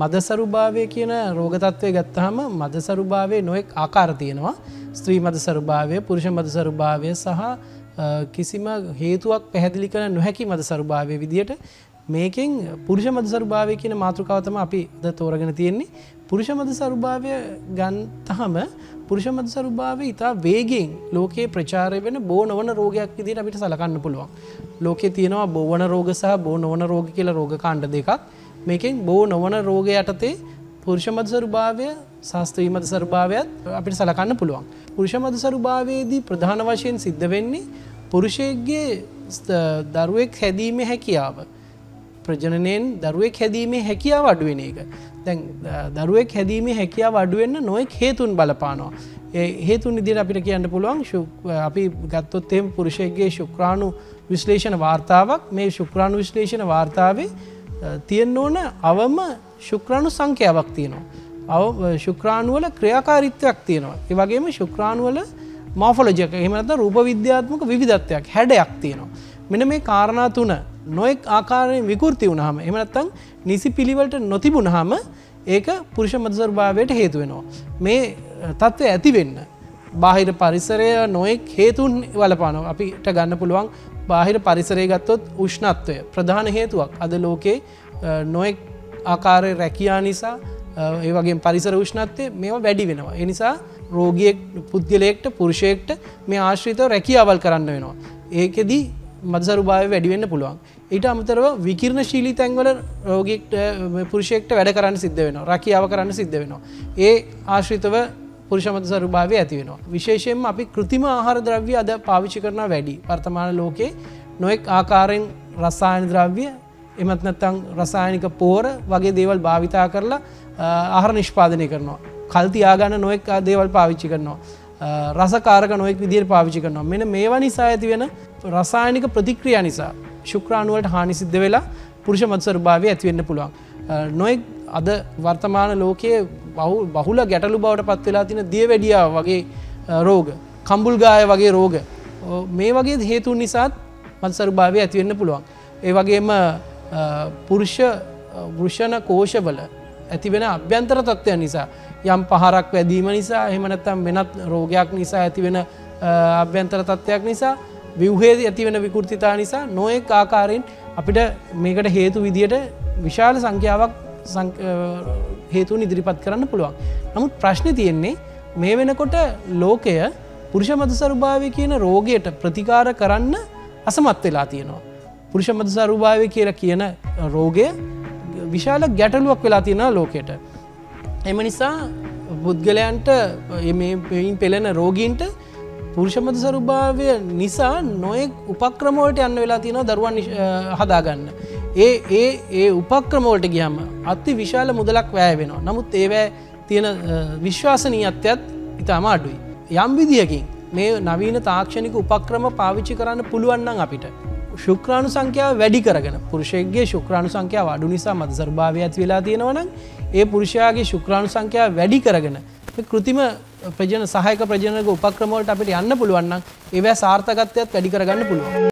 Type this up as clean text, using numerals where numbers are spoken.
මදසරුභාවය කියන රෝග තත්ත්වය ගත්තාම මදසරුභාවයේ නොඑක් ආකාර තියෙනවා. ස්ත්‍රී මදසරුභාවය, පුරුෂ මදසරුභාවය සහ කිසිම හේතුවක් පැහැදිලි කර නොහැකි මදසරුභාවයේ විදියට මේකෙන් පුරුෂ මදසරුභාවය කියන මාතෘකාව තමයි අපි අද තෝරගෙන තියෙන්නේ. පුරුෂ මදසරුභාවය ගන්නතහම පුරුෂ මදසරුභාවය ඉතා වේගෙන් ලෝකයේ ප්‍රචාරය වෙන බෝ නොවන රෝගයක් විදිහට අපිට සලකන්න පුළුවන්. ලෝකයේ තියෙනවා බෝ වන රෝග සහ බෝ නොවන රෝග කියලා රෝග කාණ්ඩ දෙකක්. මේකෙන් බෝ නොවන රෝගය යටතේ පුරුෂ මදසරුභාවය සහ ස්ත්‍රී මදසරුභාවයත් අපිට සලකන්න පුළුවන්. පුරුෂ මදසරුභාවයේදී ප්‍රධාන වශයෙන් සිද්ධ වෙන්නේ පුරුෂයෙක්ගේ දරුවෙක් හැදීමේ හැකියාව. ප්‍රජනනයෙන් දරුවෙක් හැදීමේ හැකියාව අඩු වෙන එක. දැන් දරුවෙක් හැදීමේ හැකියාව අඩු වෙන්න නොයෙක් හේතුන් බලපානවා. ඒ හේතුන් විදිහට අපිට කියන්න පුළුවන් අපි ගත්තොත් එහෙම පුරුෂයෙක්ගේ ශුක්‍රාණු විශ්ලේෂණ වාර්තාවක් මේ ශුක්‍රාණු විශ්ලේෂණ වාර්තාවේ තියෙන්න ඕන අවම ශුක්‍රාණු සංඛ්‍යාවක් තියෙනවා. ශුක්‍රාණු වල ක්‍රියාකාරීත්වයක් තියෙනවා. ඒ වගේම ශුක්‍රාණු වල මෝෆොලොජි එක එහෙම නැත්නම් රූප විද්‍යාත්මක විවිධත්වයක් හැඩයක් තියෙනවා. මෙන්න මේ කාරණා තුන නොඑක් ආකාරයෙන් විකෘති වුණාම එහෙම නැත්නම් නිසි පිළිවෙලට නොතිබුණාම ඒක පුරුෂ මදසරුභාවයට හේතු වෙනවා. මේ தත්ත්වය ඇති වෙන්න බාහිර පරිසරය නොඑක් හේතුන් වලපානවා. අපිට ගන්න පුළුවන් බාහිර පරිසරය ගත්තොත් උෂ්ණත්වය ප්‍රධාන හේතුවක්. අද ලෝකේ නොඑක් ආකාරයේ රැකියා නිසා ඒ වගේම පරිසර උෂ්ණත්වය මේවා වැඩි වෙනවා. ඒ නිසා රෝගියෙක් පුද්ගලයෙක්ට පුරුෂයෙක්ට මේ ආශ්‍රිතව රැකියාවල් කරන්න වෙනවා. ඒකෙදි මදසරුභාවය වැඩි වෙන්න පුළුවන්. ඊට අමතරව විකිරණශීලී තැන්වල රෝගියෙක්ට පුරුෂයෙක්ට වැඩ කරන්න සිද්ධ වෙනවා. රැකියාව කරන්න සිද්ධ වෙනවා. ඒ ආශ්‍රිතව පුරුෂ මදසරුභාවය ඇති වෙනවා. විශේෂයෙන්ම අපි කෘත්‍රිම ආහාර ද්‍රව්‍ය අද පාවිච්චි කරනවා වැඩි. වර්තමාන ලෝකේ නොඑක් ආකාරයෙන් රසායන ද්‍රව්‍ය එමත් නැත්නම් රසායනික පෝර වගේ දේවල් භාවිතා කරලා ආහාර නිෂ්පාදනය කරනවා. කල් තියාගන්න නොඑක් දේවල් පාවිච්චි කරනවා. රසකාරක නොඑක් විදිහට පාවිච්චි කරනවා. මෙන්න මේවා නිසා ඇති වෙන රසායනික ප්‍රතික්‍රියා නිසා ශුක්‍රාණු වලට හානි සිද්ධ වෙලා පුරුෂ මදසරුභාවය ඇති වෙන්න පුළුවන්. නොඑක් අද වර්තමාන ලෝකයේ බහුල ගැටලු බවට පත් වෙලා තියෙන දියවැඩියාව වගේ රෝග, කම්බුල්ගාය වගේ රෝග මේ වගේ හේතුන් නිසාත් මදසරුභාවය ඇති වෙන්න පුළුවන්. ඒ වගේම පුරුෂ වෘෂණ කෝෂවල ඇති වෙන අභ්‍යන්තර තත්ත්වයන් නිසා යම් පහරක් වැදීම නිසා එහෙම නැත්නම් වෙනත් රෝගයක් නිසා ඇති වෙන අභ්‍යන්තර තත්ත්වයක් නිසා ව්‍යුහයේ ඇති වෙන විකෘතිතා නිසා නොඑක ආකාරයෙන් අපිට මේකට හේතු විදියට විශාල සංඛ්‍යාවක් හේතුන් ඉදිරිපත් කරන්න පුළුවන්. නමුත් ප්‍රශ්නේ තියෙන්නේ මේ වෙනකොට ලෝකය පුරුෂ මදසරුභාවය කියන රෝගයට ප්‍රතිකාර කරන්න අසමත් වෙලා තියෙනවා. පුරුෂ මදසරුභාවය කියලා කියන රෝගය විශාල ගැටලුවක් වෙලා තියෙනවා ලෝකයට. එම නිසා පුද්ගලයන්ට මේ පෙළෙන රෝගීන්ට පුරුෂ මදසරුභාවය නිසා නොයෙක් උපක්‍රම වලට යන්න වෙලා තියෙනවා දරුවන් හදාගන්න. ඒ උපක්‍රම වලට ගියාම අති විශාල මුදලක් වැය වෙනවා. නමුත් ඒවැ තියෙන විශ්වාසනීයත්වයත් ඉතාම අඩුයි. යම් විදියකින් මේ නවීන තාක්ෂණික උපක්‍රම පාවිච්චි කරන්න පුළුවන් නම් අපිට ශුක්‍රාණු සංඛ්‍යාව වැඩි කරගෙන පුරුෂයෙක්ගේ ශුක්‍රාණු සංඛ්‍යාව අඩු නිසා මදසරුභාවය ඇති වෙලා තියෙනවා නම් ඒ පුරුෂයාගේ ශුක්‍රාණු සංඛ්‍යාව වැඩි කරගෙන මේ કૃතිම ප්‍රජනන සහායක ප්‍රජනන උපක්‍රම වලට අපිට යන්න පුළුවන් නම් ඒවැ සාර්ථකත්වයක් වැඩි කරගන්න පුළුවන්.